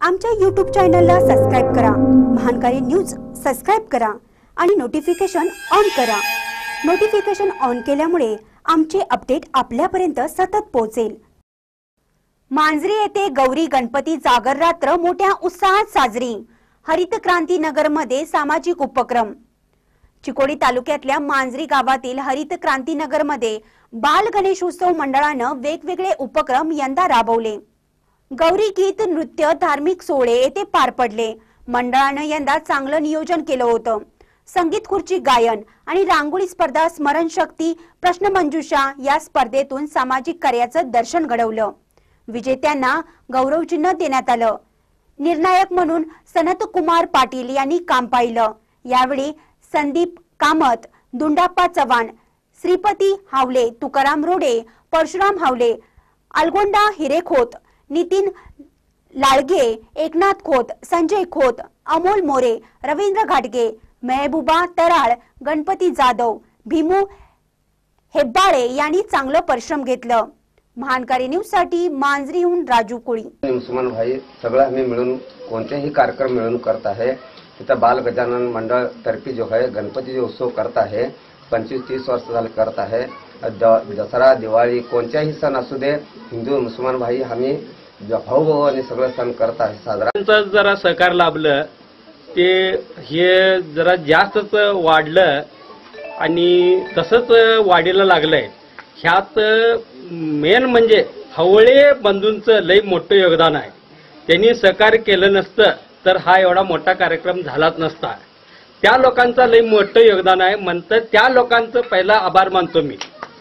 आमच्या YouTube चॅनलला subscribe करा, महानकारी न्यूज सबस्क्राइब करा आणि नोटिफिकेशन ऑन करा। नोटिफिकेशन ऑन केल्यामुळे आमचे अपडेट आपल्यापर्यंत सतत पोहोचेल। मांजरी येथे गौरी गणपती जागर रात्र मोठ्या उत्साहात साजरी। हरित क्रांती नगर मध्ये सामाजिक उपक्रम। चिकोडी तालुक्यातल्या मांजरी गावातील हरित क्रांती नगर मध्ये बाल गणेशोत्सव मंडळाने वेगवेगळे उपक्रम यंदा राबवले। गौरी गीत, नृत्य, धार्मिक सोहळे येथे पार पडले। मंडळाने यंदा चांगलं नियोजन केलं होतं। संगीत खुर्ची गायन आणि रांगोळी स्पर्धा, स्मरणशक्ती, प्रश्नमंजुषा या स्पर्धेतून सामाजिक कार्याचं दर्शन घडवलं। विजेत्यांना गौरवचिन्ह देण्यात आलं। निर्णायक म्हणून सनत कुमार पाटील यांनी काम पाहिलं। यावेळी संदीप कामत, दुंडाप्पा चव्हाण, श्रीपती हावले, तुकाराम रोडे, परशुराम हावले, अलगोंडा हिरेखोत, नितीन लाळगे, एकनाथ खोत, संजय खोत, अमोल मोरे, रवींद्र घाटगे, मेहबूबा तराळ, गणपती जाधव, भीमू हेब्बाळे यांनी चांगलं परिश्रम घेतलं। महानकारी न्यूज साठी मांजरीहून राजू कोळी। मुसलमान भाई सगळं आम्ही मिळून कोणतेही कार्यक्रम मिळून करत आहे। इथं बाल गजानन मंडळ तर्फे जो है गणपती उत्सव करता है, 25-30 वर्ष झाले करत आहे। दसरा, दिवाळी कोणत्याही सण असू दे, हिंदू मुसलमान भाई आम्ही भाऊ आणि सगळे सण करत आहे साजरा। जरा सहकार लाभलं ते हे जरा जास्तच वाढलं आणि तसंच वाढीला लागलंय। ह्यात मेन म्हणजे हवळे बंधूंचं लई मोठं योगदान आहे। त्यांनी सहकार्य केलं नसतं तर हा एवढा मोठा कार्यक्रम झालाच नसता। त्या लोकांचं लई मोठं योगदान आहे म्हणतं, त्या लोकांचं पहिला आभार मानतो मी।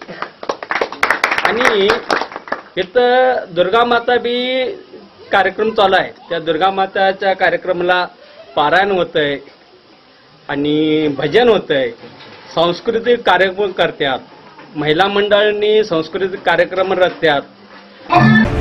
आणि इथं दुर्गा माता बी कार्यक्रम चालू आहे। त्या दुर्गा माताच्या कार्यक्रमाला पारायण होतंय आणि भजन होतंय, सांस्कृतिक कार्यक्रम करतात, महिला मंडळांनी सांस्कृतिक कार्यक्रम रचतात।